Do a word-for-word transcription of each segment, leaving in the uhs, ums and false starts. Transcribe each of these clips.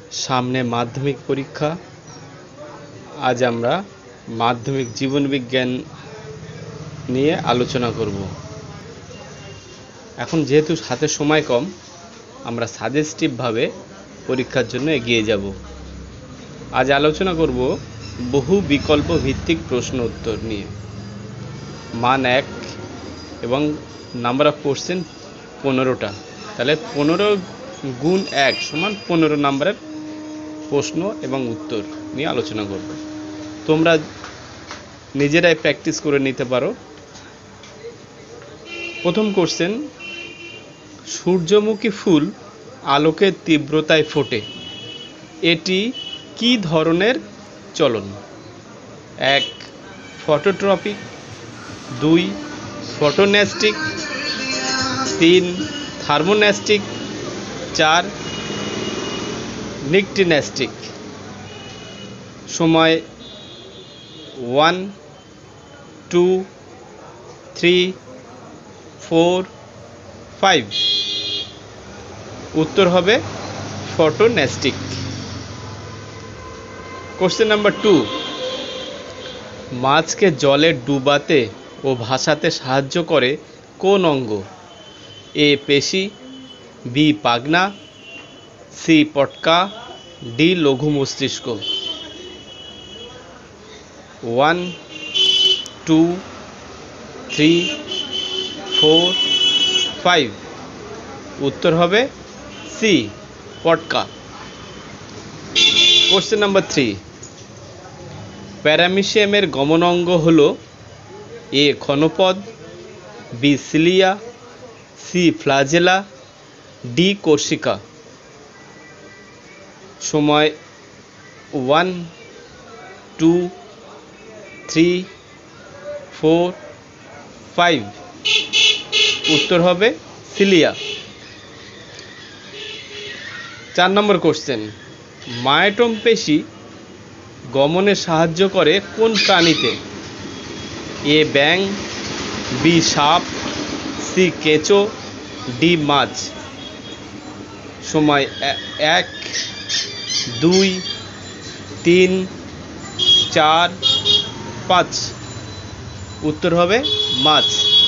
সামনে মাধ্যমিক পরীক্ষা। আজ আমরা মাধ্যমিক জীবন বিজ্ঞান নিয়ে আলোচনা করব। এখন যেহেতু হাতে সময় কম, আমরা সাজেস্টিভভাবে পরীক্ষার জন্য এগিয়ে যাব। আজ আলোচনা করব বহু বিকল্প ভিত্তিক প্রশ্ন উত্তর নিয়ে। মান এক এবং নাম্বার অফ কোশ্চেন পনেরোটা। তাহলে পনেরো গুণ এক সমান পনেরো নাম্বারের প্রশ্ন এবং উত্তর নিয়ে আলোচনা করব। তোমরা নিজেরাই প্র্যাকটিস করে নিতে পারো। প্রথম কোশ্চেন, সূর্যমুখী ফুল আলোকের তীব্রতায় ফোটে, এটি কি ধরনের চলন? এক, ফটোট্রপিক, দুই, ফটোনেস্টিক, তিন, থার্মোনেস্টিক, চার, নিকটিনেস্টিক। সময় one, two, three, four, five. উত্তর হবে ফটোনেস্টিক। কোশ্চেন নাম্বার টু, মাছকে জলে ডুবাতে ও ভাসাতে সাহায্য করে কোন অঙ্গ? এ পেশি, বি পাগনা, সি পটকা, ডি লঘু মস্তিষ্ক। One, two, three, four, five. উত্তর হবে সি পটকা। কোশ্চেন নাম্বার থ্রি, প্যারামিশিয়ামের গমন অঙ্গ হল এ ক্ষণপদ, B cilia, C flagella, D কোর্সিকা। সময় one, two, three, four, five. উত্তর হবে সিলিয়া। চার নম্বর কোশ্চেন, মায়োটম পেশি গমনে সাহায্য করে কোন প্রাণীতে? এ ব্যাঙ, বি সাপ, সি কেঁচো, ডি মাছ। সময় এক, দুই, তিন, চার, পাঁচ। উত্তর হবে মাছ।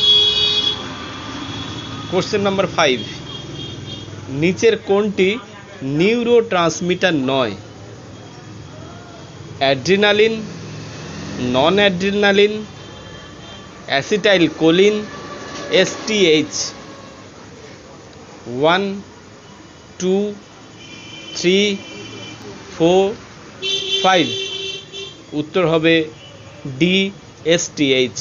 কোশ্চেন নাম্বার ফাইভ, নিচের কোনটি নিউরো ট্রান্সমিটার নয়? Adrenaline, non adrenaline, acetylcholine, S T H. One, two, three, four, five. উত্তর হবে ডি এসটিএইচ।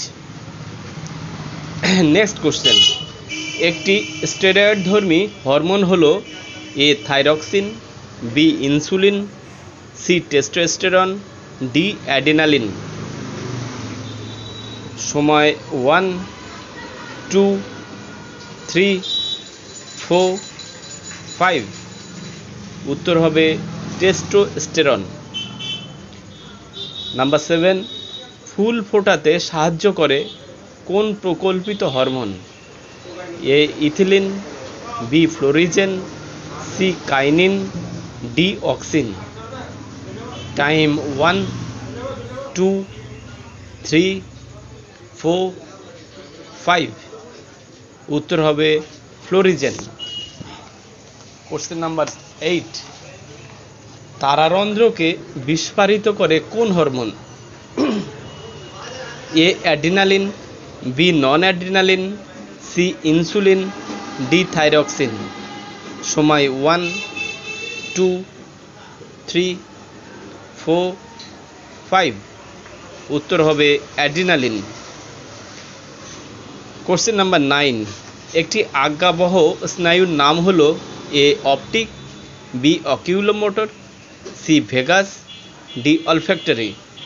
নেক্সট কোশ্চেন, একটি স্টেরয়েড ধর্মী হরমোন হলো A thyroxine, B insulin, C testosterone, D adrenaline. সময় one, two, three, four, five. উত্তর হবে testosterone. Number seven, ফুল ফোটাতে সাহায্য করে কোন প্রকল্পিত hormone? A ethylene, B florigen, C kinin, D auxin. Time one, two, three, four, five. উত্তর হবে ফ্লোরিজেন। কোশ্চেন নাম্বার এইট, তারারন্ধ্রকে বিস্ফারিত করে কোন hormone? A adrenaline, B non adrenaline, C insulin, D thyroxine. সময় one, two, three, four, five. উত্তর হবে adrenaline. Question number nine, একটি আজ্ঞাবহ স্নায়ুর নাম হলো A optic, B oculomotor, C vagus, D olfactory.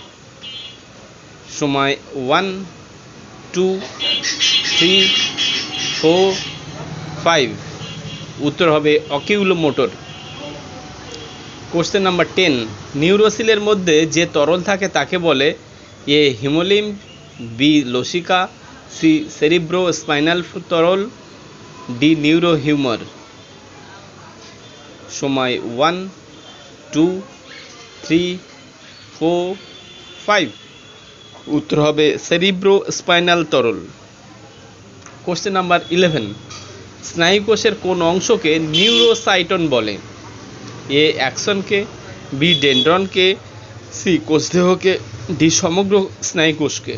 সময় one, two, three, four, five. উত্তর হবে অকিউলোমোটর। কোশ্চেন নাম্বার টেন, নিউরোসিলের মধ্যে যে তরল থাকে তাকে বলে এ হিমোলিম্ফ, বি লসিকা, সি সেরিব্রো স্পাইনাল তরল, ডি নিউরোহিউমার। সময় one, two three four five. উত্তর হবে সেরিব্রো স্পাইনাল তরল। কোশ্চেন নাম্বার ইলেভেন, স্নায়ুকোষের কোন অংশকে নিউরোসাইটন বলে? এ অ্যাক্সনকে, বি ডেনড্রনকে, সি কোষদেহকে, ডি সমগ্র স্নায়ুকোষকে।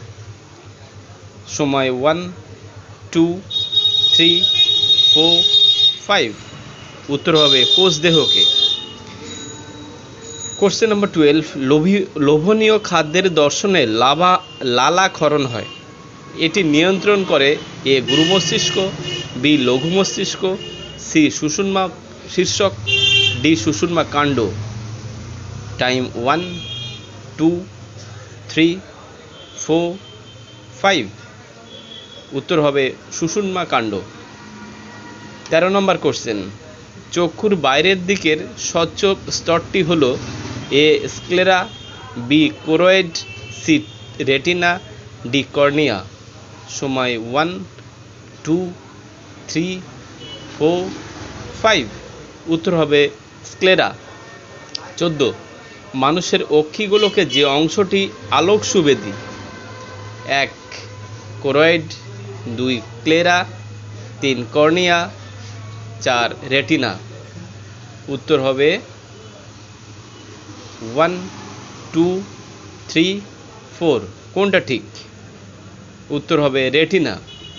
সময় one two three four five. উত্তর হবে কোষদেহকে। কোশ্চেন নাম্বার টুয়েলভ, লোভী লোভনীয় খাদ্যের দর্শনে লাভা লালা ক্ষরণ হয়। এটি নিয়ন্ত্রণ করে এ গুরু মস্তিষ্ক, বি লঘু মস্তিষ্ক, সি সুষুম্না শীর্ষক, ডি সুষুম্না কাণ্ড। Time one two three four five. উত্তর হবে সুষুম্না কাণ্ড। তেরো নম্বর কোশ্চেন, চক্ষুর বাইরের দিকের স্বচ্ছ স্তরটি হল A sclera, B choroid, C retina, D cornea. সময় one two three four five. উত্তর হবে স্ক্লেরা। চোদ্দো, মানুষের অক্ষিগোলকের যে অংশটি আলোক সুবেদী? এক কোরয়েড, দুই ক্লেরা, তিন কর্নিয়া, চার রেটিনা। উত্তর হবে ওয়ান টু থ্রি ফোর। কোনটা ঠিক? উত্তর হবে রেটিনা।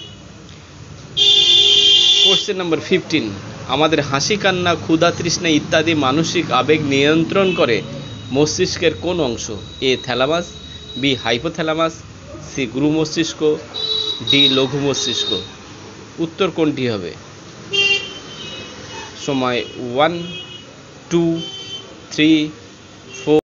কোশ্চেন নাম্বার ফিফটিন, আমাদের হাসি, কান্না, ক্ষুধা, তৃষ্ণা ইত্যাদি মানসিক আবেগ নিয়ন্ত্রণ করে মস্তিষ্কের কোন অংশ? A thalamus, B hypothalamus, C গুরু মস্তিষ্ক, ডি লঘু মস্তিষ্ক। উত্তর কোনটি হবে? সময় ওয়ান টু থ্রি ফোর